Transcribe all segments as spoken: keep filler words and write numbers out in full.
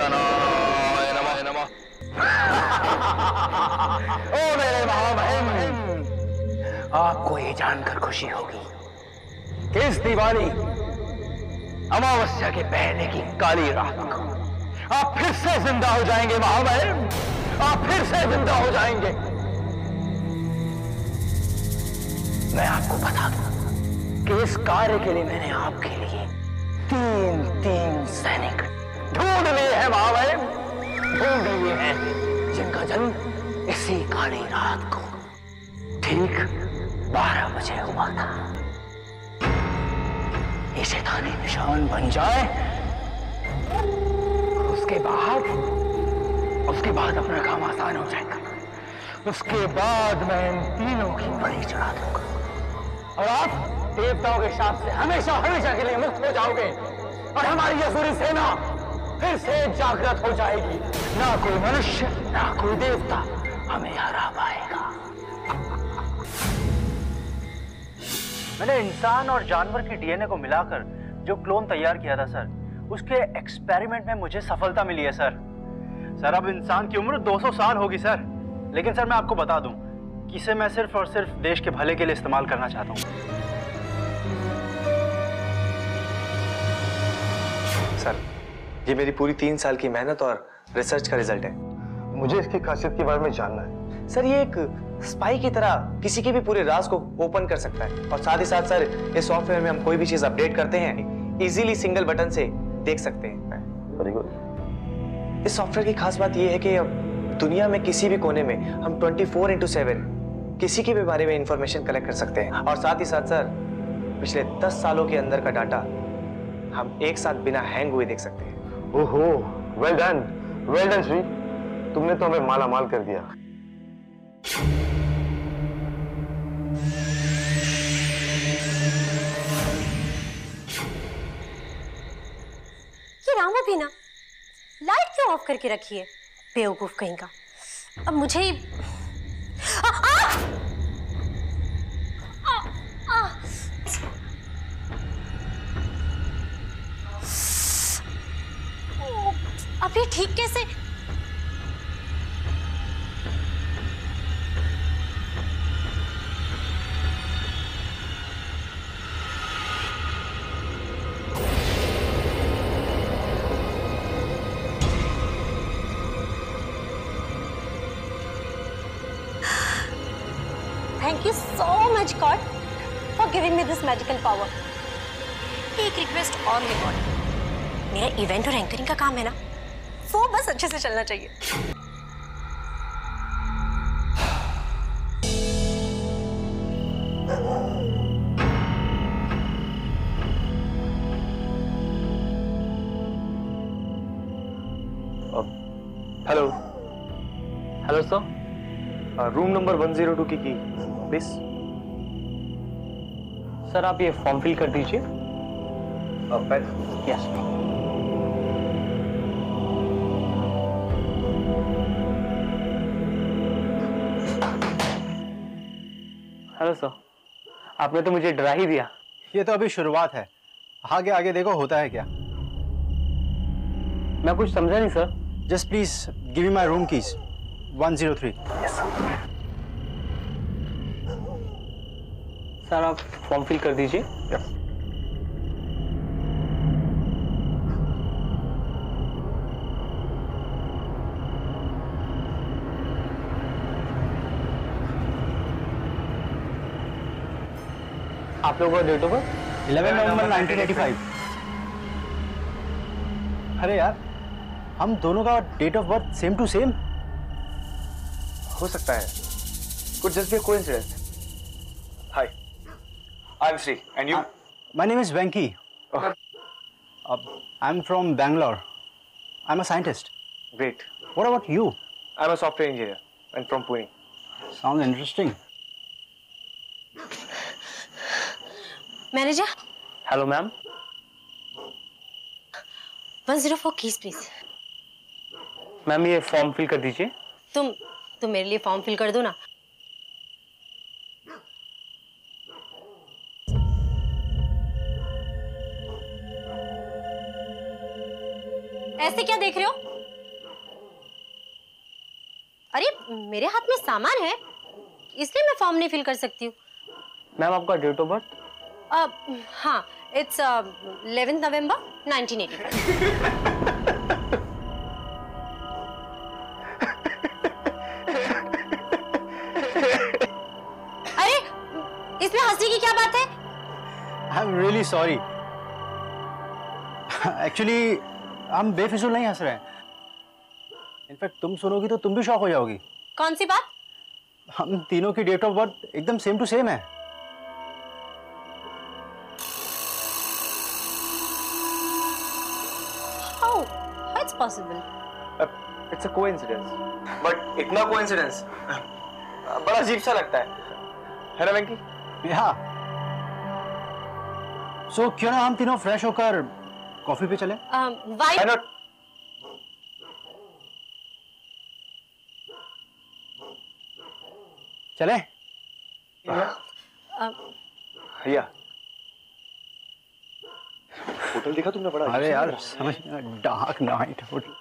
पुरातनाय नमः नमः। ओ मेरे महामहिम, आपको ये जानकर खुशी होगी कि इस दिवाली अमावस्या के पहले की काली रात को आप फिर से जिंदा हो जाएंगे महामहिम, आप फिर से जिंदा हो जाएंगे। मैं आपको बता दूं कि इस कार्य के लिए मैंने आपके लिए तीन तीन सैनिक ढूंढ लिए हैं महामहिम, ढूंढ लिए हैं, जिनका जन्म इसी काली रात को ठीक बारह बजे हुआ था। ये शैतानी निशान बन जाए, उसके बाद उसके बाद अपना काम आसान हो जाएगा। उसके बाद मैं इन तीनों की बलि चढ़ा दूंगा और आप देवताओं के शाप से हमेशा हमेशा के लिए मुक्त हो जाओगे और हमारी असुरी सेना फिर से जागृत हो जाएगी। ना कोई मनुष्य ना कोई देवता हमें हरा पाएगा। मैंने इंसान और जानवर की डीएनए को मिलाकर जो क्लोन तैयार किया था सर, उसके एक्सपेरिमेंट में मुझे सफलता मिली है सर। सर अब इंसान की उम्र दो सौ साल होगी सर, लेकिन सर मैं आपको बता दूं कि इसे मैं सिर्फ और सिर्फ देश के भले के लिए इस्तेमाल करना चाहता हूं। सर ये मेरी पूरी तीन साल की मेहनत और रिसर्च का रिजल्ट है। मुझे इसकी खासियत के बारे में जानना है। सर ये एक स्पाई की तरह किसी के भी पूरे राज को ओपन कर सकता है और साथ ही साथ सर इस सॉफ्टवेयर में हम कोई भी चीज अपडेट करते हैं इजीली सिंगल बटन से देख सकते हैं। Very good. इस सॉफ्टवेयर की खास बात यह है कि अब दुनिया में किसी भी कोने में हम ट्वेंटी फोर इंटू सेवन किसी के भी बारे में इंफॉर्मेशन कलेक्ट कर सकते हैं और साथ ही साथ सर पिछले दस सालों के अंदर का डाटा हम एक साथ बिना हैंग हुए देख सकते हैं। ओहो, well done, well done Shri, तुमने तो हमें माला माल कर दिया। ये रामा भी ना लाइट क्यों ऑफ करके रखी है, बेवकूफ कहीं का। अब मुझे ही... आ, आ! आ, आ! अब ये ठीक कैसे? Thank you so much God for giving me this magical power. एक रिक्वेस्ट और है गॉड, मेरा इवेंट और एंकरिंग का काम है ना, वो बस अच्छे से चलना चाहिए। Hello hello sir, room number one zero two की की प्लीज। सर आप ये फॉर्म फिल कर दीजिए। यस। हेलो सर, आपने तो मुझे डरा ही दिया। ये तो अभी शुरुआत है, आगे आगे देखो होता है क्या। मैं कुछ समझा नहीं sir. Just please give me my room keys one zero three. Yes sir, आप फॉर्म फिल कर दीजिए। यस। आप लोगों का date of birth eleven November nineteen eighty five. अरे यार, हम दोनों का डेट ऑफ बर्थ सेम टू सेम हो सकता है, कुछ just be coincidence. Hi, I am Shri and you? My name is Venky. I am from Bangalore. I am a scientist. Great. What about you? I am a software engineer and from Pune. Sound interesting. Manager. Hello ma'am. One zero four keys please. Ma'am ये form fill कर दीजिए। तुम तुम मेरे लिए form fill कर दो ना। ऐसे क्या देख रहे हो? मेरे हाथ में सामान है, इसलिए मैं फॉर्म नहीं फिल कर सकती हूँ। मैम आपका डेट ऑफ बर्थ? हाँ, it's eleventh November nineteen eighty five. अरे, इसमें हंसने की क्या बात है? I am really sorry. Actually हम बेफिजूल नहीं हंस रहे हैं। इनफैक्ट तुम सुनोगी तो तुम भी शॉक हो जाओगी। कौन सी बात? हम तीनों की डेट ऑफ बर्थ एकदम सेम टू सेम है। How? How it's possible? It's a coincidence, but इतना कोइंसिडेंस बड़ा अजीब सा लगता है, है ना वेंकी? या सो क्यों ना हम तीनों फ्रेश होकर कॉफी पे चले? Um, why? Why not? चले? भैया होटल देखा तुमने? बड़ा अरे यार समझ डार्क नाइट होटल।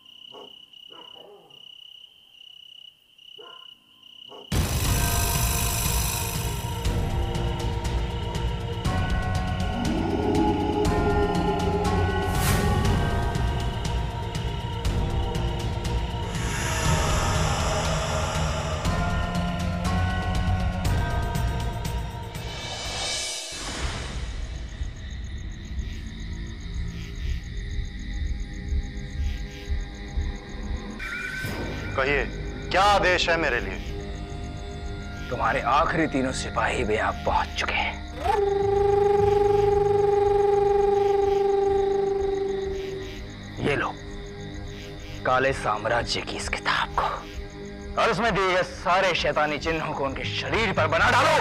कहिए, क्या आदेश है मेरे लिए? तुम्हारे आखिरी तीनों सिपाही भी आप पहुंच चुके हैं। ये लो काले साम्राज्य की इस किताब को, और उसमें दिए गए सारे शैतानी चिन्हों को उनके शरीर पर बना डालो,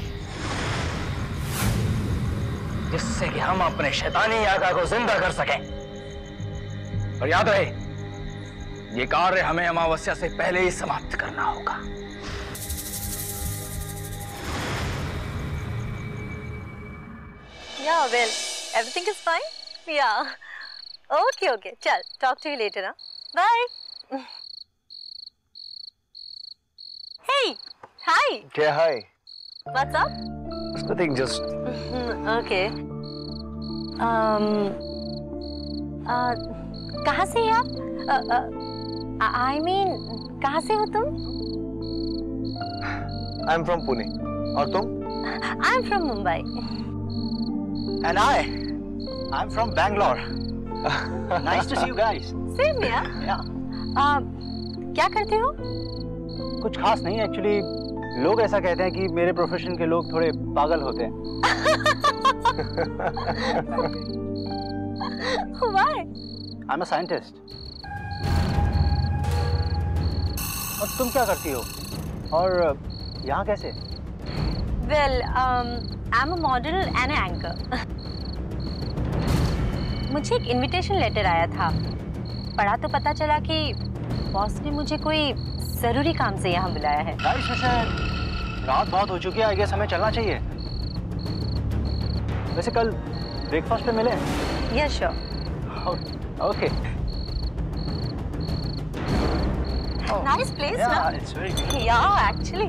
जिससे कि हम अपने शैतानी आका को जिंदा कर सकें। और याद रहे, ये कार्य हमें अमावस्या से पहले ही समाप्त करना होगा। Yeah, well, everything is fine. Yeah. Okay, okay. चल, talk to you later, huh? Bye. Hey, hi. क्या है? What's up? Nothing, just Okay. Um. Uh, कहाँ से हैं आप? Uh, uh, I mean, कहाँ से हो तुम? I am from Pune. और तुम? I am from Mumbai. And I, I'm from Bangalore. Nice to see you guys. Same here. Yeah. Uh, क्या करते हो? कुछ खास नहीं एक्चुअली। लोग ऐसा कहते हैं कि मेरे प्रोफेशन के लोग थोड़े पागल होते हैं। Why? I'm a scientist. और तुम क्या करती हो? और यहाँ कैसे? Well, um, I'm a model and an anchor. मुझे एक इनविटेशन लेटर आया था। पढ़ा तो पता चला कि बॉस ने मुझे कोई जरूरी काम से यहाँ बुलाया है। गाइस वैसे रात बहुत हो चुकी है, आई गेस हमें चलना चाहिए। वैसे कल ब्रेकफास्ट पे मिले? Yes, sure. Okay. Nice place, Yeah, ना? it's very good. Yeah, actually.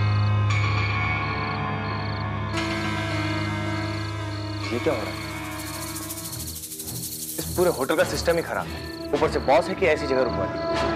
ये क्या हो रहा है? पूरे होटल का सिस्टम ही खराब है। ऊपर से बॉस है कि ऐसी जगह रुकवा दी।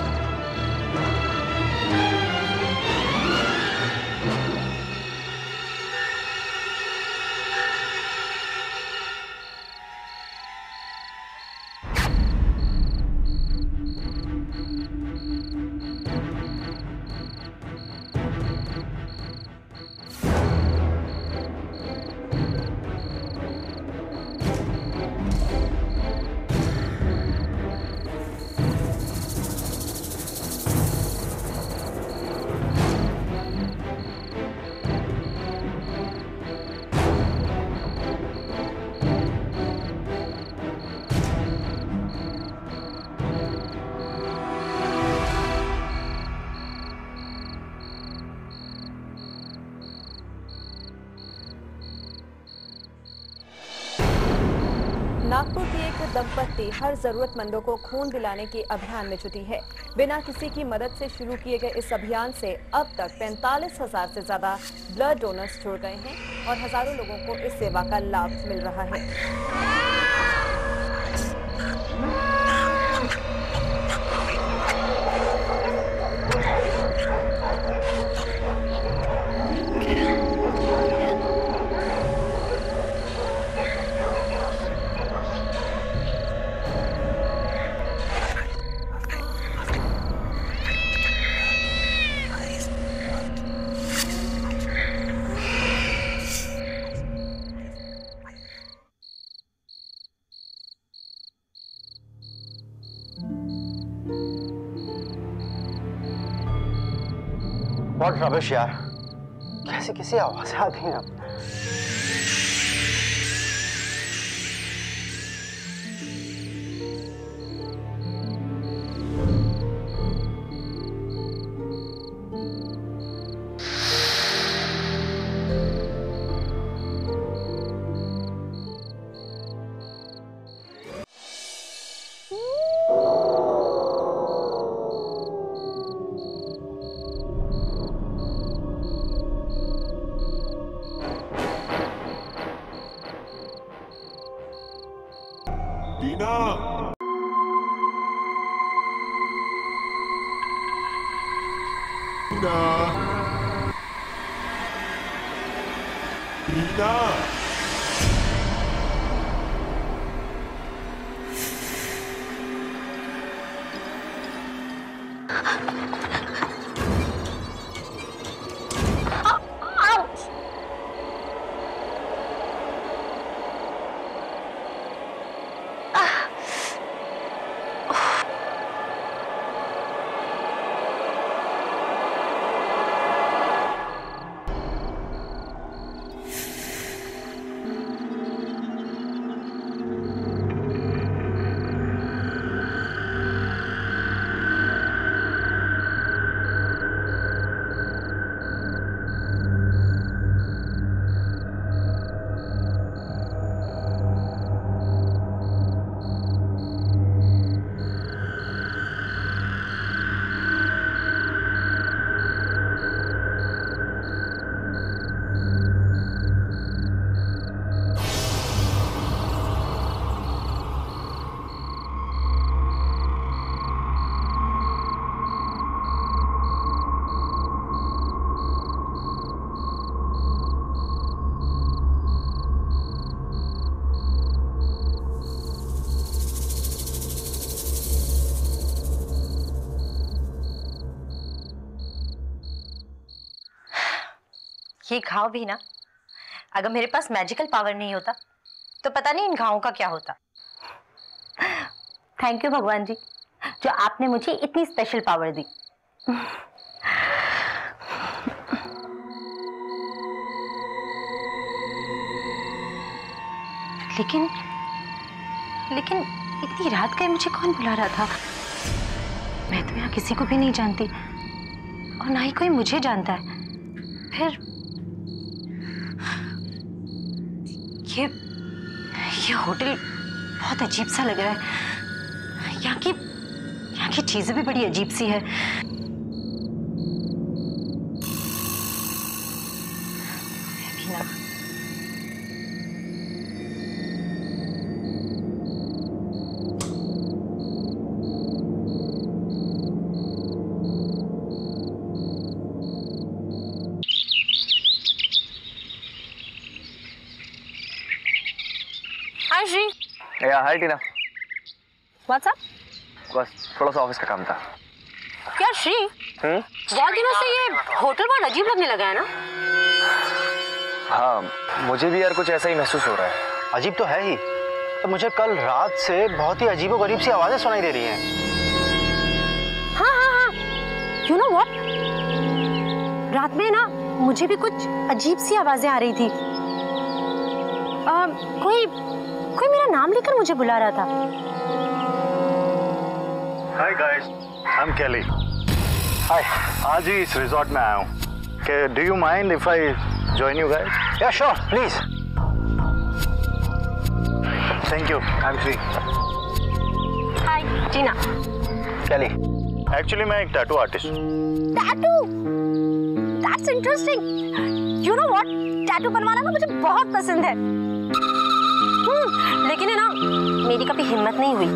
नागपुर की एक दंपत्ति हर जरूरतमंदों को खून दिलाने के अभियान में जुटी है। बिना किसी की मदद से शुरू किए गए इस अभियान से अब तक पैंतालीस हजार से ज्यादा ब्लड डोनर्स जुड़ गए हैं और हजारों लोगों को इस सेवा का लाभ मिल रहा है। बहुत रबिश यार, कैसी कैसी आवाजें आती हैं अब। टीना, टीना, टीना, ये घाव भी ना, अगर मेरे पास मैजिकल पावर नहीं होता तो पता नहीं इन घावों का क्या होता। थैंक यू भगवान जी, जो आपने मुझे इतनी स्पेशल पावर दी। लेकिन लेकिन इतनी रात गए मुझे कौन बुला रहा था? मैं तो यहाँ किसी को भी नहीं जानती और ना ही कोई मुझे जानता है। फिर ये ये होटल बहुत अजीब सा लग रहा है। यहाँ की यहाँ की चीजें भी बड़ी अजीब सी है। भी ना। हाय श्री। या हाय टीना। What's up? बस थोड़ा सा ऑफिस का काम था। यार श्री, हम्म बहुत दिनों से ये होटल बहुत अजीब लगने लगा है ना? हाँ, मुझे भी यार कुछ ऐसा ही महसूस हो रहा है। अजीब तो है ही। तो मुझे कल रात से बहुत ही अजीबोगरीब सी आवाजें सुनाई दे रही हैं। हाँ हाँ हाँ, यू नो व्हाट, रात में ना मुझे भी कुछ अजीब सी आवाजें आ रही थी। आ, कोई कोई मेरा नाम लेकर मुझे बुला रहा था। हाय गाइस, आई एम केली। हाय, आज ही इस रिजॉर्ट में आया हूँ। के do you mind if I join you guys? Yeah sure, please. Thank you. I am Shri. Hi Tina. Kelly. Actually मैं एक टैटू आर्टिस्ट हूँ। Tattoo? That's interesting. You know what, tattoo बनवाना ना मुझे बहुत पसंद है। हम्म, लेकिन है ना, मेरी कभी हिम्मत नहीं हुई।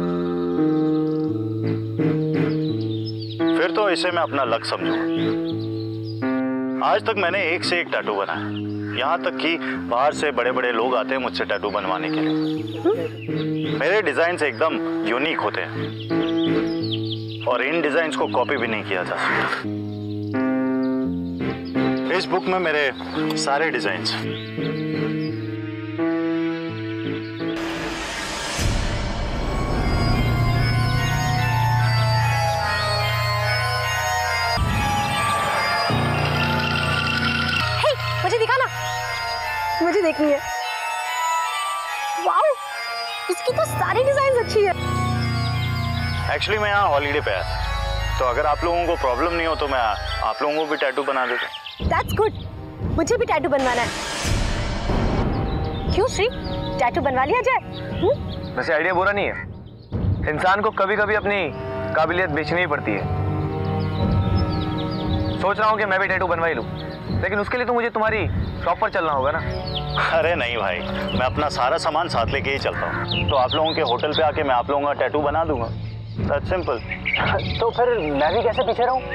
फिर तो इसे मैं अपना लक समझूंगा। आज तक मैंने एक से एक टैटू बनाया, यहाँ तक कि बाहर से बड़े बड़े लोग आते हैं मुझसे टैटू बनवाने के लिए। मेरे डिजाइन एकदम यूनिक होते हैं और इन डिजाइन्स को कॉपी भी नहीं किया जा सकता। इस बुक में मेरे सारे डिजाइन्स हैं। मुझे दिखाना, मुझे देखनी है। वाओ, इसकी तो सारी डिजाइन अच्छी है। एक्चुअली मैं यहाँ हॉलीडे पे आया, तो अगर आप लोगों को प्रॉब्लम नहीं हो तो मैं आप लोगों को भी टैटू बना देता। That's good, मुझे भी टैटू बनवाना है। क्यों श्री, टैटू बनवा लिया जाए? हुँ? वैसे आइडिया बुरा नहीं है। इंसान को कभी कभी अपनी काबिलियत बेचनी ही पड़ती है। सोच रहा हूँ कि मैं भी टैटू बनवा ही लूँ, लेकिन उसके लिए तो मुझे तुम्हारी शॉप पर चलना होगा ना। अरे नहीं भाई, मैं अपना सारा सामान साथ लेके ही चलता हूँ, तो आप लोगों के होटल पे आके मैं आप लोगों का टैटू बना दूंगा। That's simple. तो फिर मैं भी कैसे पीछे रहूं?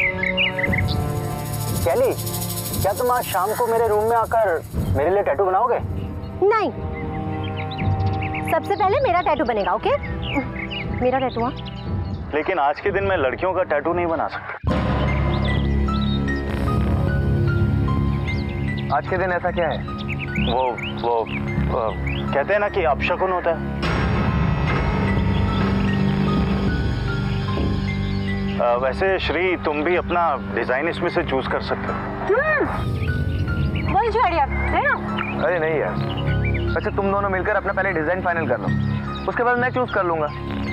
केली, क्या तुम आज शाम को मेरे रूम में आकर मेरे लिए टैटू बनाओगे? नहीं, सबसे पहले मेरा टैटू बनेगा, ओके? मेरा टैटू। हाँ, लेकिन आज के दिन मैं लड़कियों का टैटू नहीं बना सकता। आज के दिन ऐसा क्या है? वो वो वो कहते हैं ना कि अपशकुन होता है। आ, वैसे श्री, तुम भी अपना डिजाइन इसमें से चूज कर सकते हो। वही जो आइडिया है ना। अरे नहीं यार, वैसे तुम दोनों मिलकर अपना पहले डिजाइन फाइनल कर लो, उसके बाद मैं चूज कर लूंगा।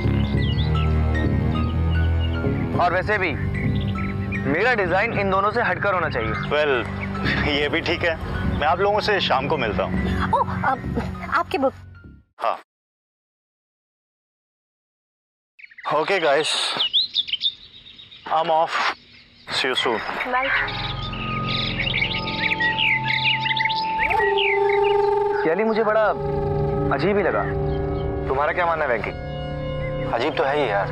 और वैसे भी मेरा डिजाइन इन दोनों से हटकर होना चाहिए। वेल, ये भी ठीक है। मैं आप लोगों से शाम को मिलता हूँ। ओह, आपकी बुक। हाँ। Okay guys, I am off. See you soon. Bye. Kelly, मुझे बड़ा अजीब ही लगा। तुम्हारा क्या मानना है वेंकी? अजीब तो है ही यार।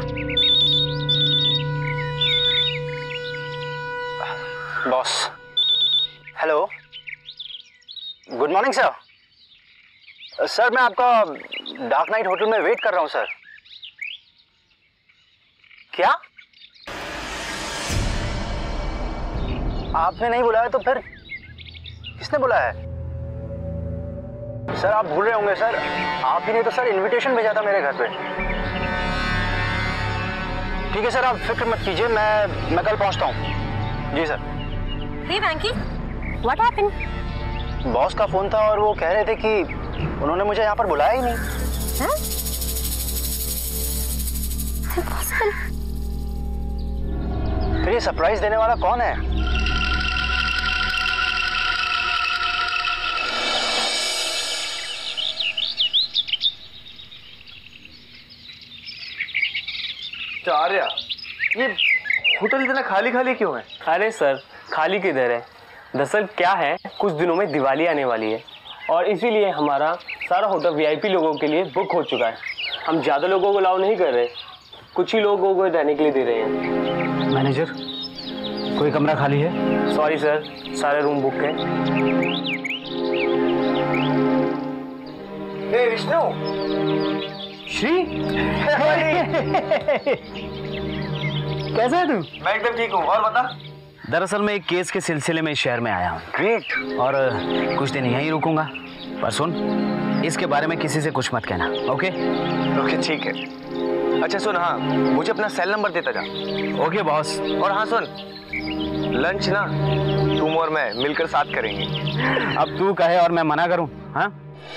Boss. Hello, good morning sir. Sir मैं आपका डार्क नाइट होटल में वेट कर रहा हूं सर। क्या? आपने नहीं बुलाया तो फिर किसने बुलाया है? सर आप भूल रहे होंगे सर, आप ही ने तो सर इनविटेशन भेजा था मेरे घर पे। ठीक है सर, आप फिक्र मत कीजिए, मैं मैं कल पहुंचता हूं। जी sir. Hey Venky, what happened? Boss का फोन था और वो कह रहे थे कि उन्होंने मुझे यहाँ पर बुलाया ही नहीं। Huh? Impossible. फिर ये सरप्राइज देने वाला कौन है? आर्या, ये होटल इतना खाली खाली क्यों है? अरे सर, खाली किधर है? दरअसल क्या है, कुछ दिनों में दिवाली आने वाली है और इसीलिए हमारा सारा होटल वीआईपी लोगों के लिए बुक हो चुका है। हम ज़्यादा लोगों को अलाउ नहीं कर रहे, कुछ ही लोगों को रहने के लिए दे रहे हैं। मैनेजर, कोई कमरा खाली है? सॉरी सर, सारे रूम बुक हैं। ए विष्णु। श्री कैसा है तू? मैं एकदम ठीक हूँ। और बता। दरअसल मैं एक केस के सिलसिले में इस शहर में आया हूँ। ग्रेट। और कुछ दिन यहीं रुकूंगा। पर सुन, इसके बारे में किसी से कुछ मत कहना। ओके ओके ठीक है। अच्छा सुन, हाँ मुझे अपना सेल नंबर देता जा। Okay boss. और हाँ सुन, लंच ना तुम और मैं मिलकर साथ करेंगे। अब तू कहे और मैं मना करूं? हाँ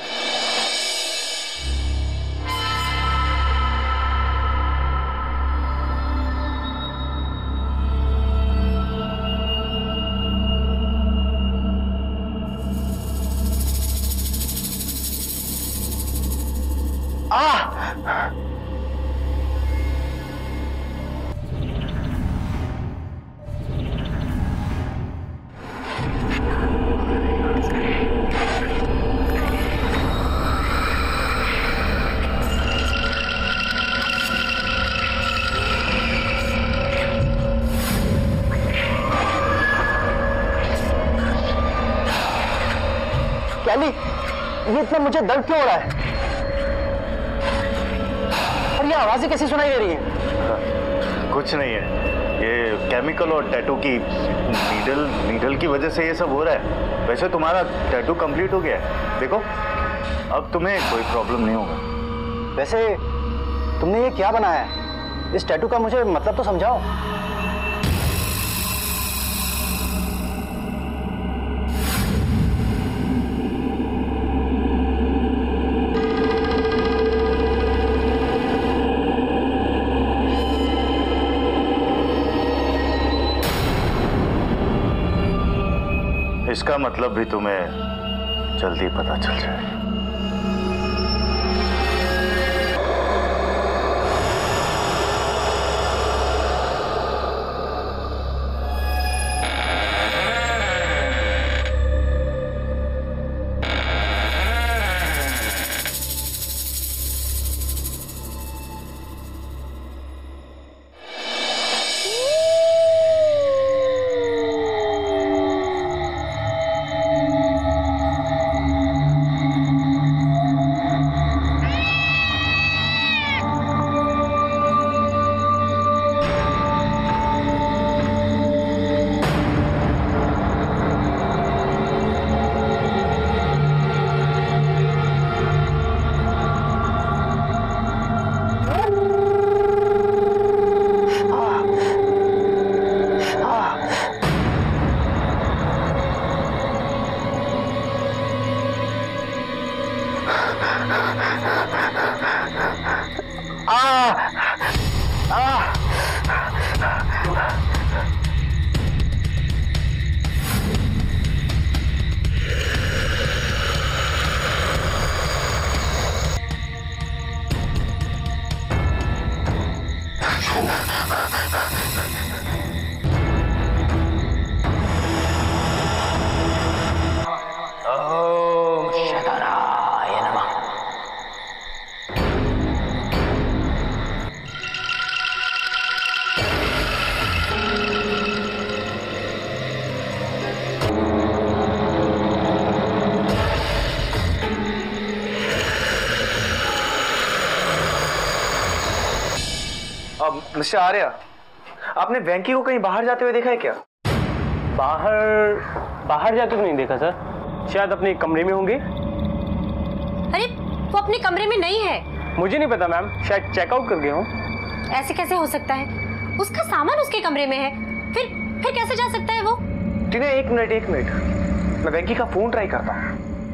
कैली, ये इतना मुझे दर्द क्यों हो रहा है? और ये आवाजें कैसी सुनाई दे रही हैं? कुछ नहीं है, ये केमिकल और टैटू की नीडल नीडल की वजह से ये सब हो रहा है। वैसे तुम्हारा टैटू कंप्लीट हो गया है, देखो अब तुम्हें कोई प्रॉब्लम नहीं होगा। वैसे तुमने ये क्या बनाया है? इस टैटू का मुझे मतलब तो समझाओ। इसका मतलब भी तुम्हें जल्दी पता चल जाएगा। मिस्टर आर्या, आपने वेंकी को कहीं बाहर जाते हुए देखा है क्या? बाहर बाहर जाते तो नहीं देखा सर, शायद अपने कमरे में होंगे। अरे वो अपने कमरे में नहीं है। मुझे नहीं पता मैम, शायद चेकआउट कर गए हो। ऐसे कैसे हो सकता है? उसका सामान उसके कमरे में है, फिर फिर कैसे जा सकता है वो? टीना एक मिनट एक मिनट, मैं वेंकी का फोन ट्राई करता हूँ।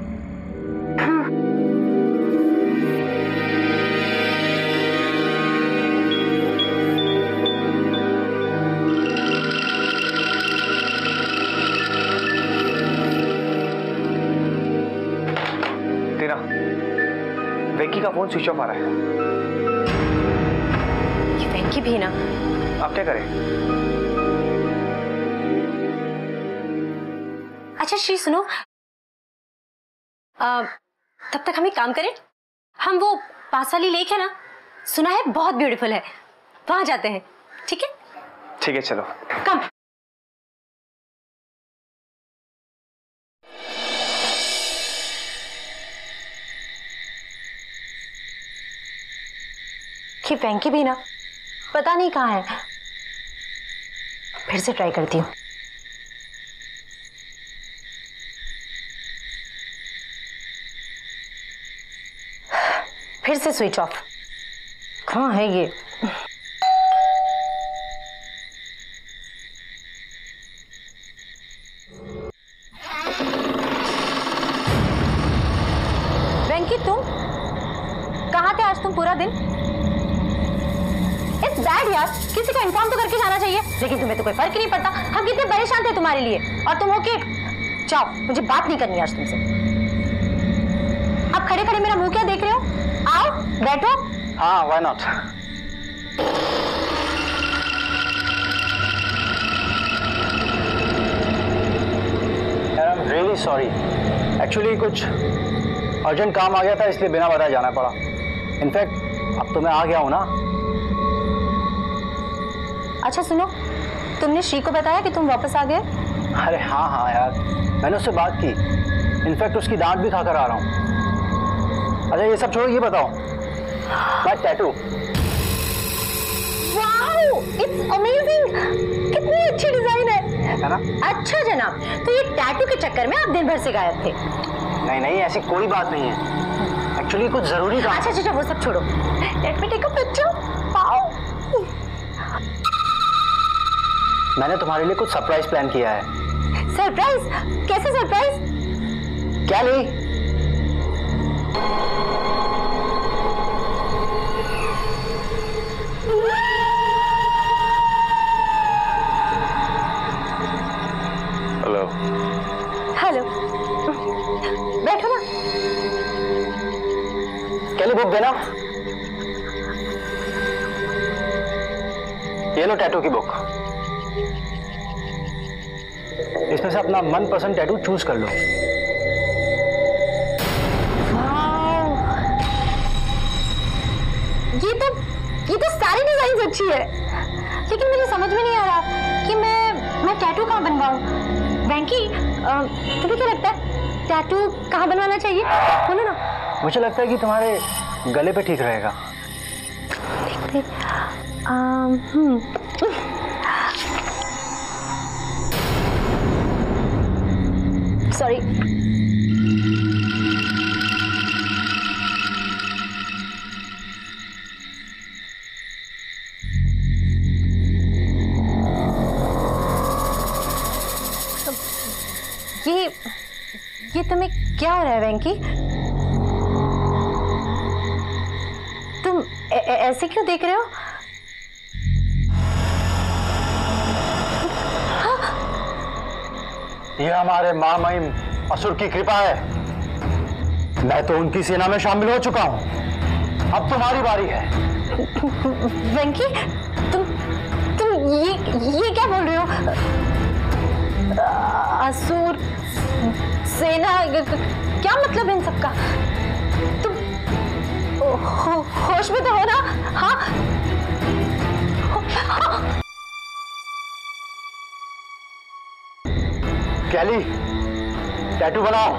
वेंकी का फोन स्विच ऑफ आ रहा है। ये वेंकी भी ना। आप क्या करें? अच्छा श्री सुनो, आ, तब तक हम एक काम करें, हम वो पास वाली लेक है ना, सुना है बहुत ब्यूटीफुल है, वहां जाते हैं। ठीक है ठीक है चलो कम। कि वेंकी भी ना पता नहीं कहाँ है। फिर से ट्राई करती हूँ। फिर से स्विच ऑफ। कहाँ है ये? वेंकी, तुम कहाँ थे आज तुम पूरा दिन? इट्स बैड यार, किसी को इन्फॉर्म तो करके जाना चाहिए, लेकिन तुम्हें तो कोई फर्क ही नहीं पड़ता। हम कितने परेशान थे तुम्हारे लिए, और तुम हो के जाओ, मुझे बात नहीं करनी आज तुमसे। अब खड़े खड़े मेरा मुंह क्या देख रहे हो? आओ बैठो। हाँ, व्हाई नॉट। यार I am really sorry, actually कुछ अर्जेंट काम आ गया था, इसलिए बिना बताए जाना पड़ा। इनफैक्ट अब तो मैं आ गया हूँ ना। अच्छा सुनो, तुमने श्री को बताया कि तुम वापस आ गए? अरे हाँ हाँ यार, मैंने उससे बात की। इनफैक्ट उसकी डांट भी खाकर आ रहा हूँ। अच्छा ये सब छोड़ो, ये बताओ my tattoo. Wow, it's amazing, कितनी अच्छी डिजाइन है, है ना? अच्छा जनाब, तो ये टैटू के चक्कर में आप दिन भर से गायब थे? नहीं नहीं, ऐसी कोई बात नहीं है, एक्चुअली कुछ जरूरी काम। अच्छा अच्छा वो सब छोड़ो, let me take a picture. Wow, मैंने तुम्हारे लिए कुछ सरप्राइज प्लान किया है। सरप्राइज? कैसे सरप्राइज? क्या ली? हेलो। हेलो, बैठो ना। क्या ली बुक देना? ये लो टैटू की बुक, इसमें से अपना मनपसंद टैटू चूज कर लो। वाओ, ये तो ये तो सारी डिजाइन अच्छी है, लेकिन मुझे समझ में नहीं आ रहा कि मैं मैं टैटू कहाँ बनवाऊं। वेंकी, तुम्हें क्या लगता है टैटू कहाँ बनवाना चाहिए? बोलो ना। मुझे लगता है कि तुम्हारे गले पे ठीक रहेगा। देखते। Hmm sorry. ये ये तुम्हें क्या हो रहा है वेंकी? तुम ए, ए, ऐसे क्यों देख रहे हो? ये हमारे महामहिम असुर की कृपा है। मैं तो उनकी सेना में शामिल हो चुका हूँ, अब तुम्हारी बारी है। वेंकी, तुम तुम ये ये क्या बोल रहे हो? असुर सेना, क्या मतलब इन सबका? तुम हो, होश में तो हो ना? हाँ, हाँ। कैली, टैटू बनाओ।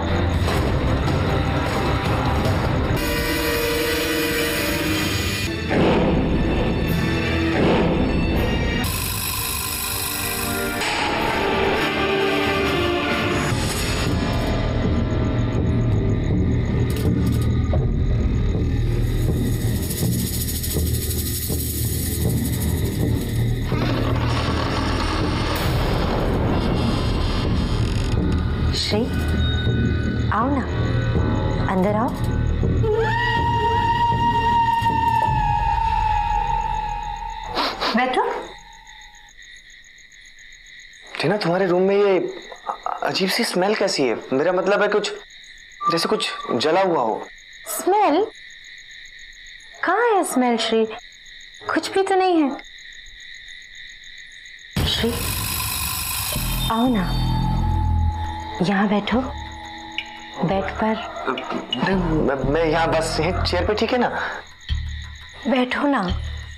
श्री, आओ ना, अंदर आओ। बैठो। टीना, तुम्हारे रूम में ये अजीब सी स्मेल कैसी है? मेरा मतलब है कुछ जैसे कुछ जला हुआ हो। स्मेल? कहाँ है स्मेल श्री? कुछ भी तो नहीं है। श्री, आओ ना, यहाँ बैठो, बेड पर। मैं, मैं यहाँ बस यहीं चेयर पे, ठीक है ना? बैठो ना।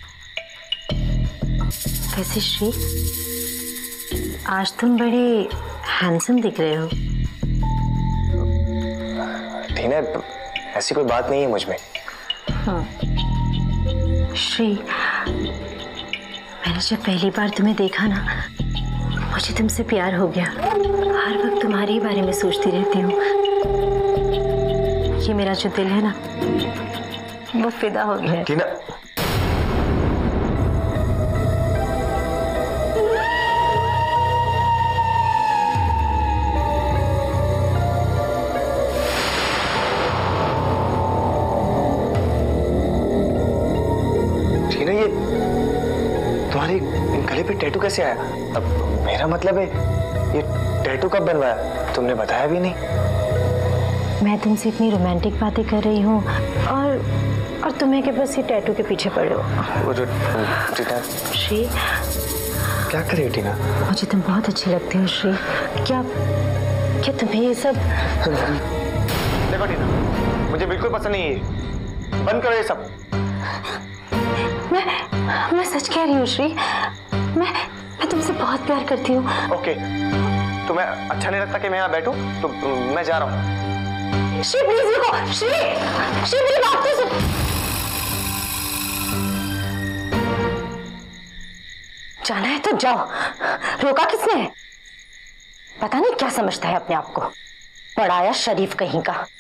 वैसे श्री, आज तुम बड़े हैंडसम दिख रहे हो। टीना, ऐसी कोई बात नहीं है मुझ में। हाँ। श्री, मैंने जब पहली बार तुम्हें देखा ना, मुझे तुमसे प्यार हो गया। हर वक्त तुम्हारे ही बारे में सोचती रहती हूँ। ये मेरा जो दिल है ना, वो फिदा हो गया है। टीना, टीना, ये तुम्हारे गले पे टैटू कैसे आया? अब मेरा मतलब है, ये टैटू कब बनवाया? तुमने बताया भी नहीं। मैं तुमसे इतनी रोमांटिक बातें कर रही हूँ और और तुम्हें के बस ये टैटू के पीछे पड़े हो। वो जो टीना, श्री, क्या कर रही हो टीना? मुझे तुम बहुत अच्छे लगते हो श्री। क्या क्या तुम्हें ये सब? देखो टीना, मुझे बिल्कुल पसंद नहीं है। बंद करो ये सब। मैं मैं सच कह रही हूँ श्री। मैं मैं तुमसे बहुत प्यार करती हूँ। ओके, तुम्हें अच्छा नहीं लगता कि मैं यहाँ बैठूं? तो मैं जा रहा हूँ। श्री प्लीज रुको। श्री, श्री मेरी बात तो सुन। जाना है तो जाओ, रोका किसने? पता नहीं क्या समझता है अपने आप को, बड़ा आया शरीफ कहीं का।